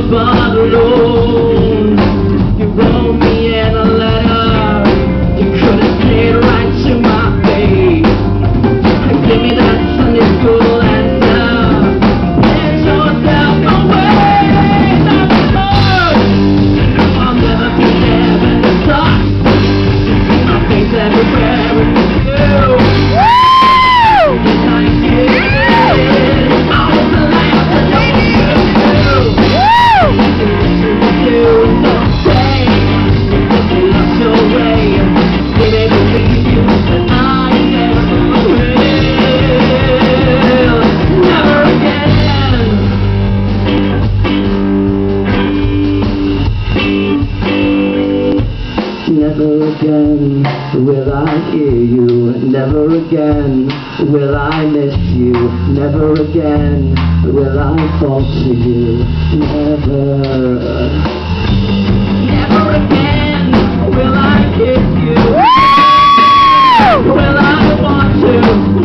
but alone. You wrote me in a letter. You could have stayed right to my face and give me that Sunday school answer. Get yourself away. I'll never be there when it sucks. See my face everywhere with you. Just like you. Never again will I hear you. Never again will I miss you. Never again will I fall to you. Never. Never again will I kiss you. Will I want to?